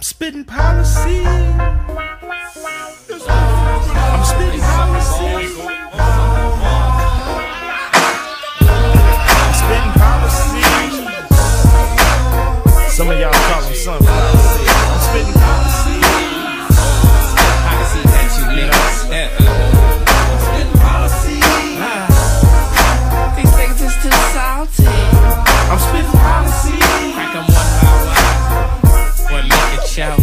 I'm spittin' policy. I'm spittin' policy. I'm spittin' policy. Some of y'all call them sunflower seeds. I'm spittin' policy. I can see that you niggas. I'm spittin' policy. These niggas is too salty. I'm spittin' policy. Crack 'em one by one. Make it show.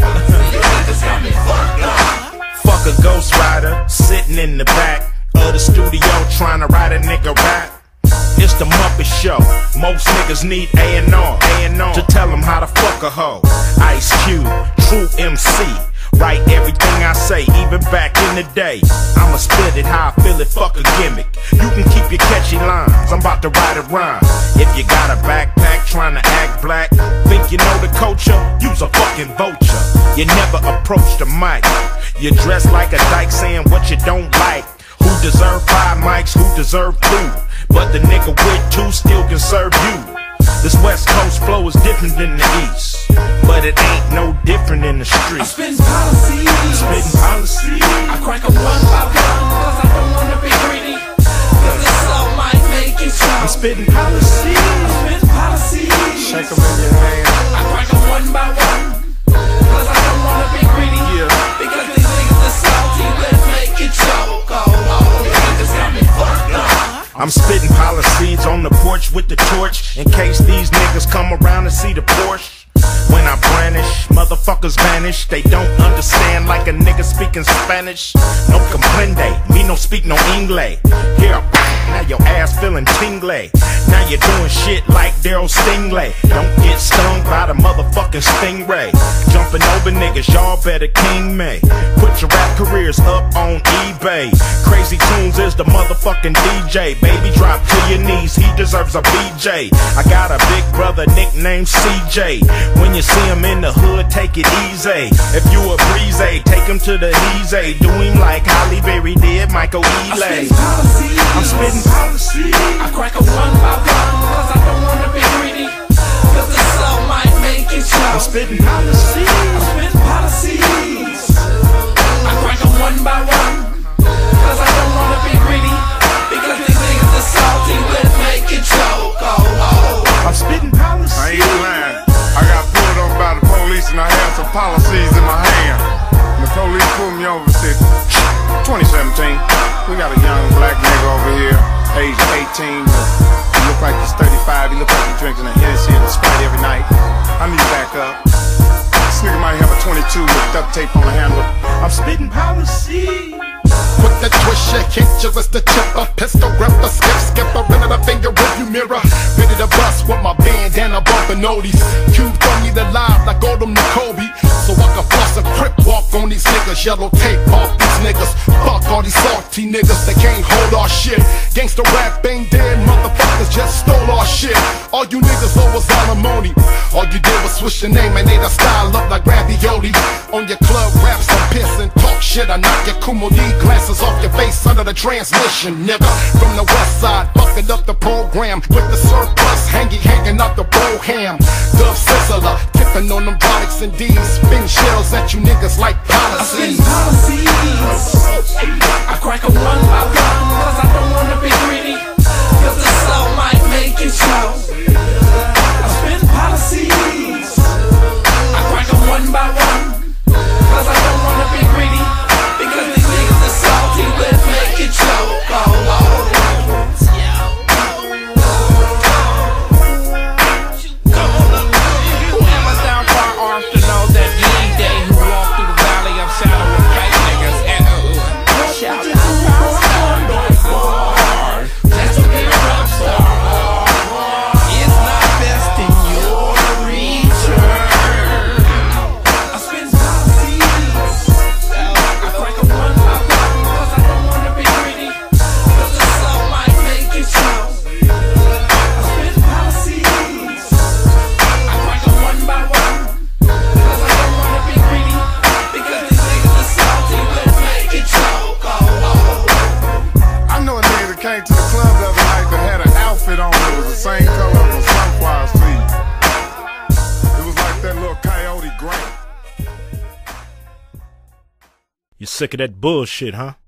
Fuck a ghostwriter sitting in the back of the studio trying to write a nigga rap. It's the Muppet Show. Most niggas need A&R to tell them how to fuck a hoe. Ice Cube, true MC. Write everything I say, even back in the day. I'ma spit it how I feel it, fuck a gimmick. You can keep your catchy lines, I'm about to write a rhyme. If you got a backpack trying to act black, think you know the culture, you's a fucking vulture. You never approach the mic. You dress like a dyke saying what you don't like. Who deserve 5 mics, who deserve 2? But the nigga with 2 still can serve you. This West Coast flow is different than the East, but it ain't no different in the street. I'm spittin' policy. Spittin' policy. I crack 'em one by one, cause I don't wanna be greedy. Cause this song might make you show. I'm spittin' policy. I'm spittin' policy. Shake 'em in your hand. I crack 'em one by one, cause I don't wanna be greedy. Yeah. Because these niggas are salty, let's make it choke. Oh, these niggas got me fucked up. I'm spittin' Pollaseeds on the porch with the torch, in case these niggas come around and see the Porsche. When I brandish, motherfuckers vanish. They don't understand like a nigga speaking Spanish. No comprende, me no speak no English. Here, now your ass feeling tingly. Now you're doing shit like Daryl Stingley. Don't get stung by the motherfucking stingray. Jumping over niggas, y'all better king me. Put your rap careers up on eBay. Crazy Tunes is the motherfucking DJ. Baby, drop to your knees, he deserves a BJ. I got a big brother nicknamed CJ. When you see him in the hood, take it easy. If you a breeze, take him to the easy. Do him like Halle Berry did Michael Ealy. I'm spittin' policy. I crack 'em one by one, cause I don't wanna be greedy. Cause this song might make it show. I'm spittin' policy. I'm spittin' policies. I crack 'em one by one, cause I don't wanna be greedy. Because these niggas are salty, let's make it choke. Oh. I'm spittin' policy. I ain't lying. I got pulled over by the police and I had some policies in my hand. And the police pulled me over and said, 2017, we got a young black nigga over here, age 18. He look like he's 35, he look like he's drinking a Hennessy and a Sprite every night. I need to back up. This nigga might have a 22 with duct tape on the handle. I'm spittin' policy. With the twist, you hit you with the chipper. Pistol gripper, skipper, into the finger review mirror. Ready to bust with my bandana bumping oldies. Cube throw me the live like Oldham to Kobe. So I can floss a crip walk on these niggas. Yellow tape off these niggas. Fuck all these salty niggas, they can't hold our shit. Gangsta rap ain't dead, motherfuckers just stole our shit. All you niggas owe was alimony. All you did was switch your name and made a style up like ravioli. On your club raps, I'm pissing, talk shit. I knock your Kumo D glasses off your face under the transmission, nigga. From the west side, fucking up the program with the surplus hanging out the Broham. Dove Sizzler, tipping on them products and D's. Spin shells at you niggas like policies. I crack 'em one by one, cause I don't wanna be greedy. Cause the soul might make it show. I spit policies. I crack 'em one by one, cause I don't wanna be greedy. Because these niggas are salty, let's make it choke. Who am I down far arms to know that D-Day who walked through the valley of shadow of fake niggas and shout out just to be a rap star. It's not best in your return. I spit policies. I crack 'em one by one, cause I don't wanna be greedy. Cause the soul might make it show. I spit policies. I crack 'em one by one, cause I don't wanna be greedy. Because these niggas are salty, let's make it choke. I know a nigga that came to the club the other night that had an outfit on that was the same color as a sunflower seed. It was like that little coyote gray. You sick of that bullshit, huh?